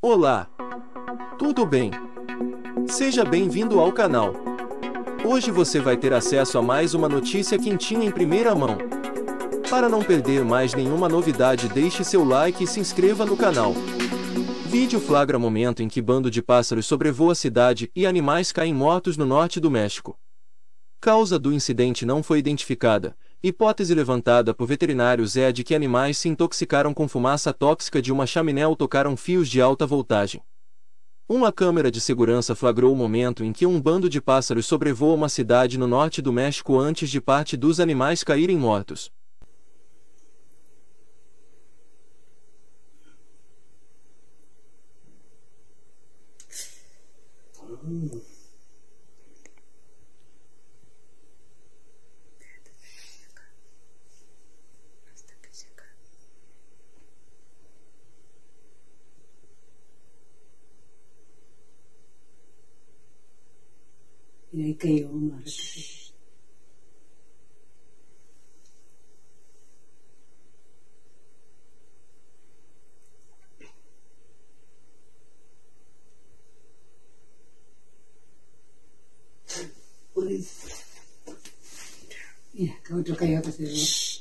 Olá! Tudo bem? Seja bem-vindo ao canal. Hoje você vai ter acesso a mais uma notícia quentinha em primeira mão. Para não perder mais nenhuma novidade, deixe seu like e se inscreva no canal. Vídeo flagra momento em que bando de pássaros sobrevoa a cidade e animais caem mortos no norte do México. Causa do incidente não foi identificada. Hipótese levantada por veterinários é a de que animais se intoxicaram com fumaça tóxica de uma chaminé ou tocaram fios de alta voltagem. Uma câmera de segurança flagrou o momento em que um bando de pássaros sobrevoa uma cidade no norte do México antes de parte dos animais caírem mortos. Y ahí cayó uno. Mira, acá otro cayó que se ve.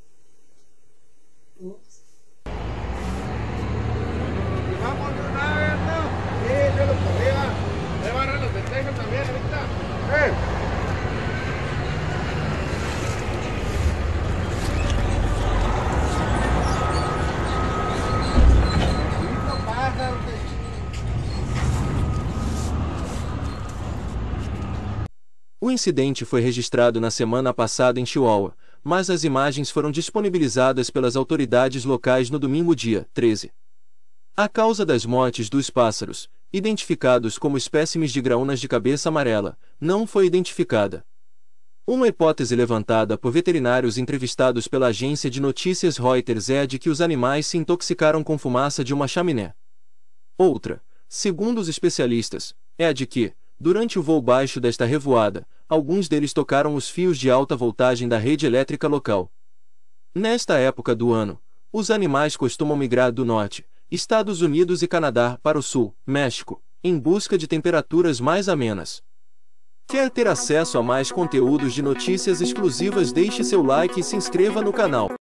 Vamos de una vez, ¿no? Sí, yo lo podría. Le barran los festejos también ahorita. No pasa, O incidente foi registrado na semana passada em Chihuahua, mas as imagens foram disponibilizadas pelas autoridades locais no domingo dia 13. A causa das mortes dos pássaros, identificados como espécimes de graúnas de cabeça amarela, não foi identificada. Uma hipótese levantada por veterinários entrevistados pela agência de notícias Reuters é a de que os animais se intoxicaram com fumaça de uma chaminé. Outra, segundo os especialistas, é a de que, durante o voo baixo desta revoada, alguns deles tocaram os fios de alta voltagem da rede elétrica local. Nesta época do ano, os animais costumam migrar do norte, Estados Unidos e Canadá, para o sul, México, em busca de temperaturas mais amenas. Quer ter acesso a mais conteúdos de notícias exclusivas? Deixe seu like e se inscreva no canal.